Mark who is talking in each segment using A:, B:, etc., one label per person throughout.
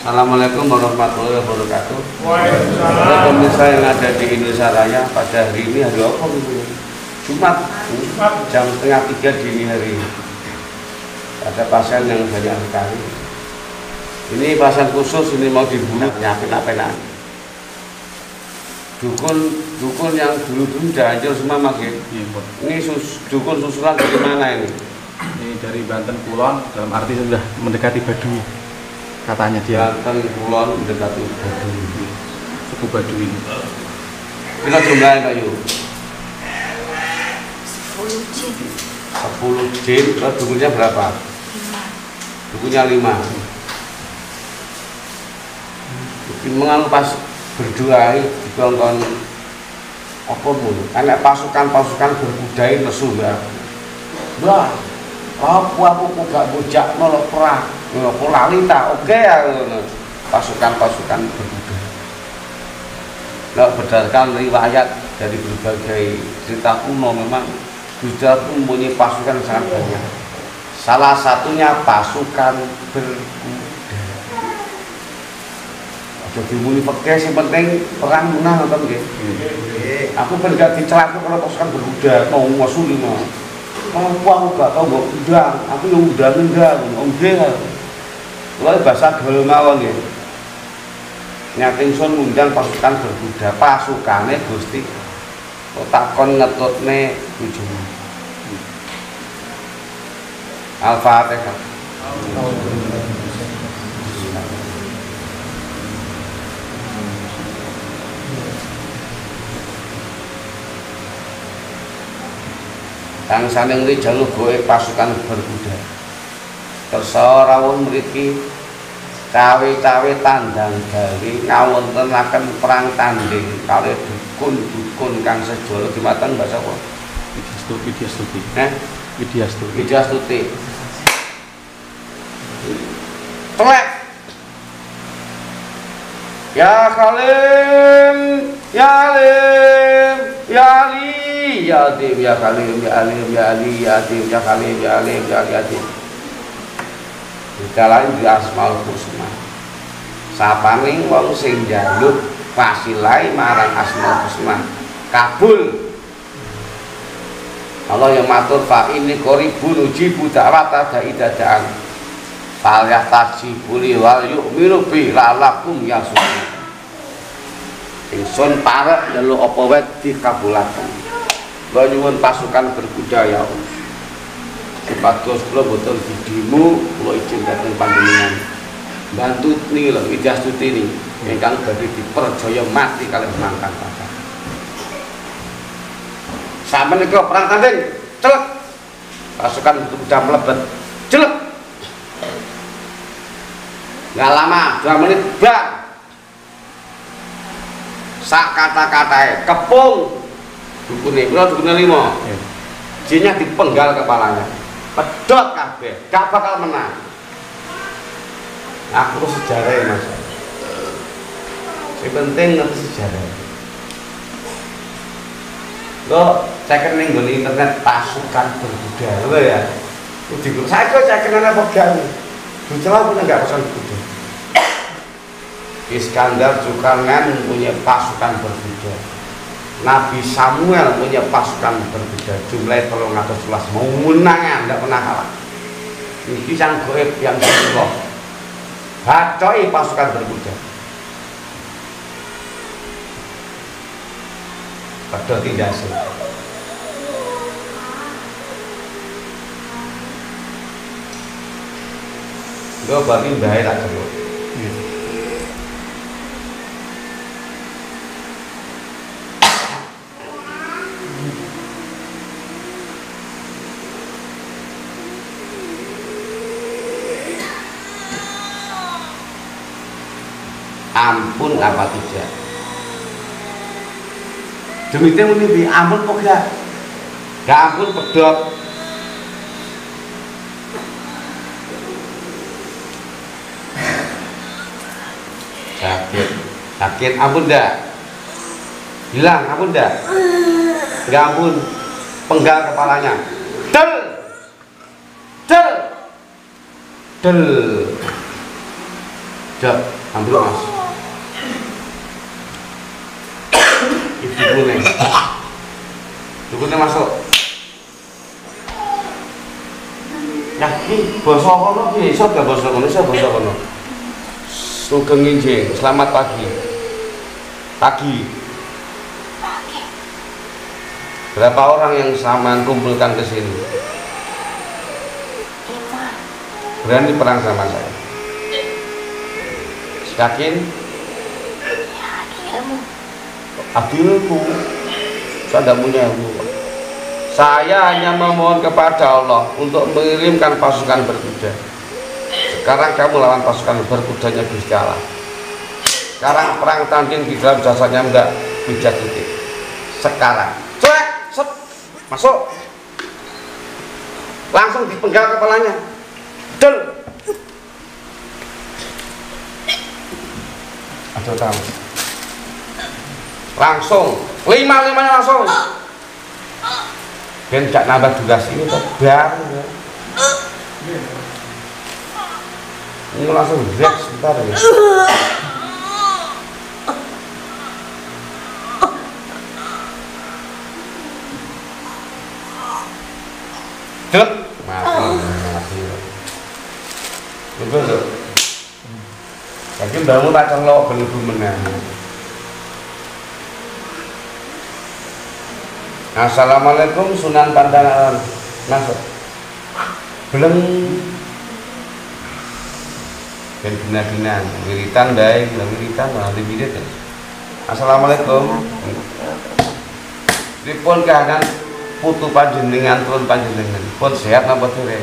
A: Assalamualaikum warahmatullahi wabarakatuh.
B: Waalaikumsalam.
A: Pemirsa yang ada di Indonesia Raya pada hari ini hari apa gitu? Jumat jam setengah 3 dini hari. Ada pasien yang banyak sekali. Ini pasien khusus, ini mau dibunuh penyakit apa? Dukun yang dulu udah hancur semua makin. Ini dukun susulan dari mana ini?
B: Ini dari Banten Kulon, dalam arti sudah mendekati Baduy. Katanya dia.
A: Banten Kulon mendekati Baduy.
B: Suku Baduy.
A: Kita jumlahnya Pak Yu.
C: 10 jin.
A: 10 jin, terus dukunnya berapa?
C: 5.
A: Dukunnya 5. Mengalu pas berdua dikongkon apa pun, karena pasukan berkuda nesu ya. Wah, aku gak bujak nolok perang, nolok lalita, oke ya, pasukan berkuda. Nah, berdasarkan riwayat dari berbagai cerita kuno memang Buddha itu mempunyai pasukan sangat banyak. Salah satunya pasukan berkuda. Jadi muni pakai sing penting perang menang atau enggak? Aku ben gak dicelak kalau pasukan berkuda, mau ngasuli mah. Aku gak tau mbok undang, aku yang undangin enggak, enggak. Lha bahasa gaul mawon nggih. Nyating sun ngundang pasukan berkuda, pasukane Gusti. Takon ngetutne bojomu. Al-Fatihah. Kang saning jaluk goe pasukan berkuda. Kersa rawuh mriki cawe-cawe tandang gali ngawontenaken perang tanding kalih dukun kang sejolo dimaten bahasa apa?
B: Widyastuti.
A: Widyastuti. Telek. Ya Kalim, ya Alim, ya Ali, ya Adim, ya Kalim, ya Alim, ya Ali, ya Adim, ya Kalim, ya Alim, ya Ali, ya Adim. Dikalahin di Asmaul Husna. Sapaning wong sing njaluk pasilai marang Asmaul Husna kabul. Allah yang matur fa ini koribun uji budawat ada idadaan falyah tajibuli wal yu'minu bi lalakum yasusun. Ingsun parek njaluk apa wae dikabulaken. Kula nyuwun pasukan berkuda ya Allah. Supados kula boten didimu, kula izin dhateng panjenengan. Bantu niki lho Widyastuti niki ingkang badhe diperjaya mati kalih mangkan pasak. Sampe niki perang tanding, celek. Pasukan berkuda mlebet, celek. Nggak lama, 2 menit bang. Sak kata-katae kepung dukune 5. Jinnya dipenggal kepalanya. Pedot kabeh, gak bakal menang. Aku sejarah ya Mas. Yang penting ngerti sejarah. Lo cek ning nggone internet pasukan berkuda, lho ya. Saya kok cek nang pegang. Bucela punya enggak pasukan berkuda. Iskandar Zulkarnain punya pasukan berkuda. Nabi Samuel punya pasukan berkuda. Jumlahnya 311 mau menangan, enggak pernah kalah. Ini yang goib yang Allah. Bacoi pasukan berkuda. Pada tidak sih. Gue bagi bahaya tak perlu. Ampun apa tidak? Demikian ini ampun kok gak? Gak ampun pedot. Sakit ampun dah. Hilang ampun dah. Gak ampun. Penggal kepalanya. Del. Gak, ambil mas. Ibu nih. Dukune masuk. Nah, ini basa kono ki iso gak basa kono, iso basa kono. Sugeng injing, selamat pagi. Pagi. Berapa orang yang sama kumpulkan ke sini?
C: 5.
A: Berani perang sama saya? Yakin?
C: Ya, ada ilmu.
A: Adilku. Saya tidak punya ilmu. Saya hanya memohon kepada Allah untuk mengirimkan pasukan berkuda. Sekarang kamu lawan pasukan berkudanya Gusti Allah. Sekarang perang tanding di dalam jasanya enggak pijat titik. Sekarang cuek, set, masuk. Langsung dipenggal kepalanya. Del. Aduh tahu. Langsung 5-5-nya langsung. Ben gak nambah durasi ini terbang ya. Ini langsung break sebentar ya. Cek mati. Betul. Jadi mbakmu tak celok ben menang. Assalamualaikum Sunan Pandangaran. Masuk. Belum. Ben gina-gina wiritan bae, wiritan nanti wirid. Assalamualaikum. Pripun keadaan putu panjenengan turun panjenengan? Pun sehat napa dereng?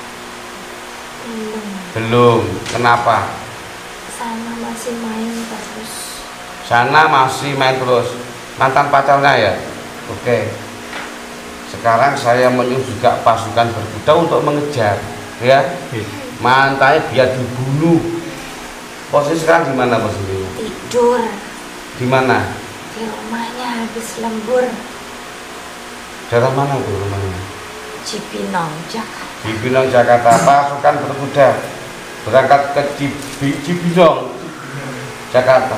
A: Belum. Kenapa?
C: Sana masih main terus.
A: Sana masih main terus. Mantan pacarnya ya? Oke. Sekarang saya menyuruh juga pasukan berkuda untuk mengejar, ya. Mantannya biar dibunuh. Posisi sekarang di mana posisinya?
C: Tidur
A: Di mana?
C: di rumahnya habis lembur.
A: Daerah mana itu rumahnya?
C: Cibinong, Jakarta.
A: Cibinong Jakarta. Pasukan berkuda berangkat ke Cibinong Jakarta.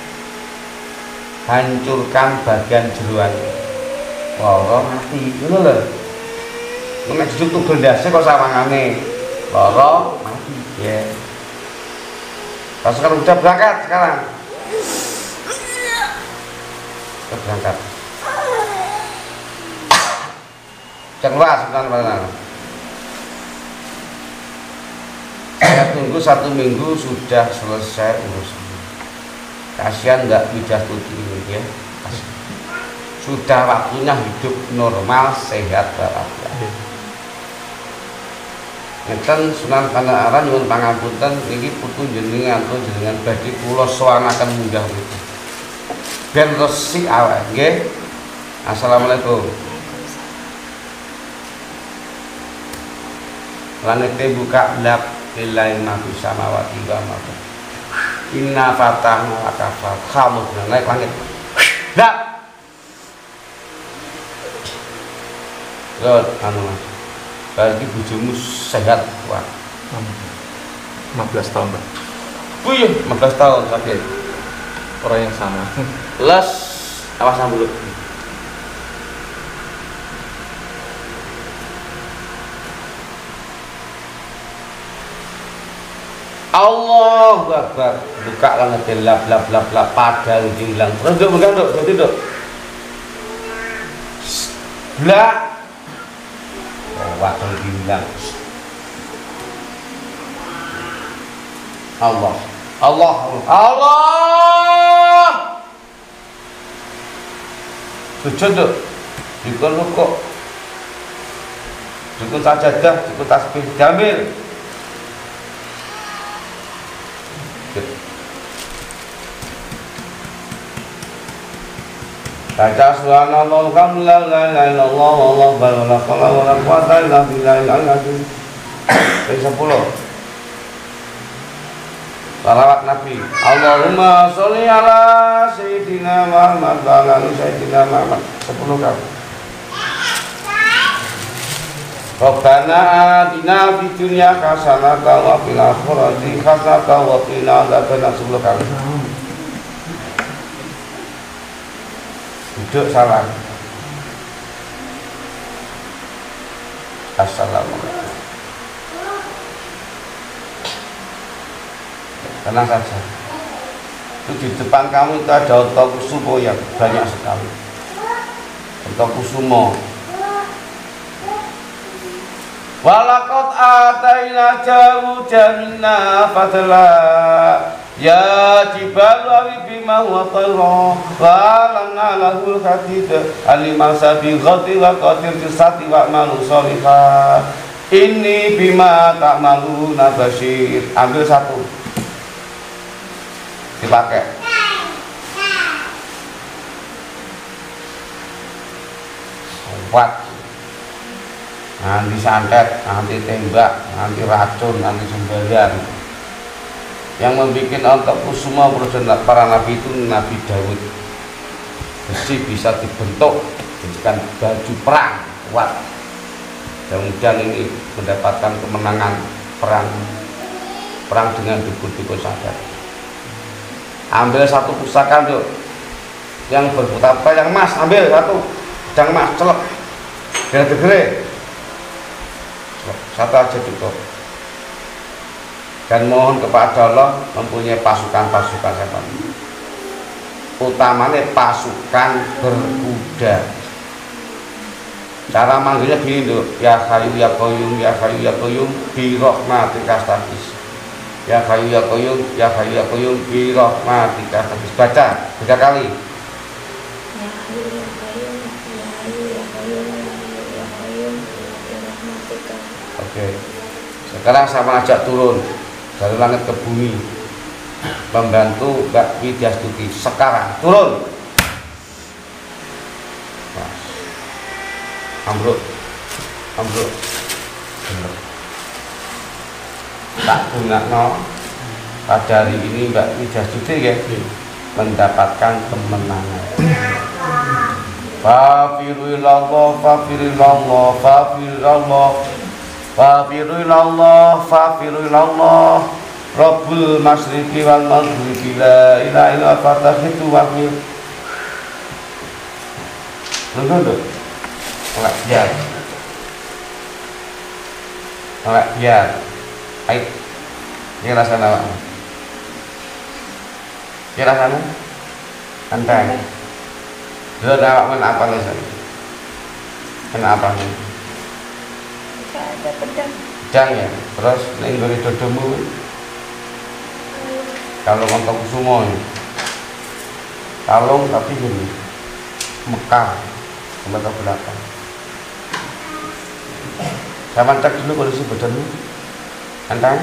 A: Hancurkan bagian jeruan. Loro mati, ngono lho. Nek duduk bendase kok sawangane. Loro mati, ya. Pasukan udah berangkat sekarang. Berangkat. Cek luas sebentar. Saya tunggu 1 minggu sudah selesai urusan. Kasihan nggak Widah Tuti ini ya. Sudah waktunya hidup normal, sehat, walafiat. Ngeten Sunan Pandangaran nyuwun pangapunten niki putu jenengan badhe kula sowanaken munggah mriku. Ben resik awak nggih. Assalamualaikum. Langite buka lap lillahi ma fis samawati wa ma fil. Inna fatahna laka fathamu naik langit. Lap. Lord, anu mas, bagi bujumu sehat kuat.
B: 15 tahun Pak.
A: Wih, 15 tahun sakit.
B: Orang yang sama.
A: Les, awasan dulu. Allahu Akbar. Buka langit lap padang hilang. Terus duduk pegang duduk, duduk. Blak. Waktu hilang. Allah sujud duk dikon rukuk dikon sajadah dikon tasbih jamil baca subhanallah alhamdulillah la ilaha illallah wallahu akbar la haula wala quwwata illa billahil azim. 10 salawat Nabi. Allahumma sholli ala sayyidina Muhammad wa ala ali sayyidina Muhammad. 10 kali. Rabbana atina fid dunya hasanatan wa fil akhirati hasanatan wa qina adzabannar. 10 kali. Duduk salam. Assalamualaikum. Tenang saja. Itu di depan kamu itu ada Ontokusumo yang banyak sekali. Ontokusumo. Walaqad ataina Dawuda minna fadla ya jibalu awibi ma huwa tayra wa lanna lahul hadid alima sabighati wa qadir jisati wa malu sholihah ini bima ta'maluna basyir. Ambil satu dipakai. Kuat, nanti santet, nanti tembak, nanti racun, nanti sembahyang. Yang membuat Ontokusumo para nabi itu Nabi Daud. Besi bisa dibentuk jadikan baju perang kuat. Mudah-mudahan ini mendapatkan kemenangan perang dengan dukun-dukun santet. Ambil satu pusaka yuk, yang berputar-putar, yang emas, ambil satu, yang emas, celok, gede-gede. Satu aja cukup. Dan mohon kepada Allah mempunyai pasukan-pasukan setan. Utamanya pasukan berkuda. Cara manggilnya gini tuh, ya Hayyu ya Qayyum, ya Hayyu ya Qayyum bi rahmatika astaghis. Ya Hayyu ya Qayyum, ya Hayyu ya Qayyum bi rahmatika astaghis. Baca 3 kali.
C: Ya Hayyu ya Qayyum, ya Hayyu ya Qayyum, ya Hayyu bi rahmatika.
A: Oke. Sekarang sama ajak turun dari langit ke bumi, membantu Mbak Widyastuti. Sekarang turun. Ambruk. Bener. Tak gunakno pada hari ini Mbak Widyastuti ya, mendapatkan kemenangan. Fafirillallah, fafirillallah, fafirillallah, fafirillallah, fafirillallah. Rabbul masyriqi wal maghribi la ilaha illa fatahitu wakil. Tunggu. Oleh biar. Ayo. Ini rasanya apa? Ini rasanya? Anteng. Dulu awak mana apa rasanya? Kenapa nih?
C: Enggak ada pedang.
A: Pedang ya. Terus ning ngene dodomu. Kalau Ontokusumo ini. Kalung tapi gini. Mekar. Ke belakang. Saya cek dulu kondisi badanmu. Enteng.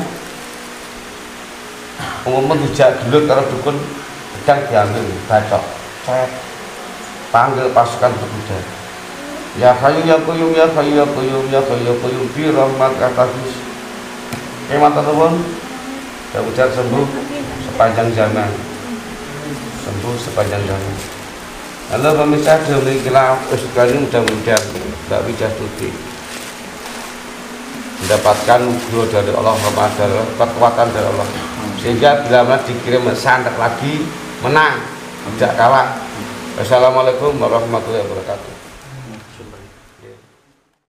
A: Umumnya dijak dulu kalau dukun pedang diambil, bacok, cek, panggil pasukan berkuda. Ya Hayyu ya Qayyum, ya Hayyu ya Qayyum, ya Hayyu ya Qayyum bi rahmatika astaghis. Matur nuwun. Mudah-mudahan sembuh sepanjang zaman. Sembuh sepanjang zaman. Halo pemirsa, demikianlah sekali mudah-mudahan Mbak Widyastuti mendapatkan nubuah dari Allah, kekuatan dari Allah, sehingga bila mana dikirim santet lagi menang, tidak kalah. Wassalamualaikum warahmatullahi wabarakatuh.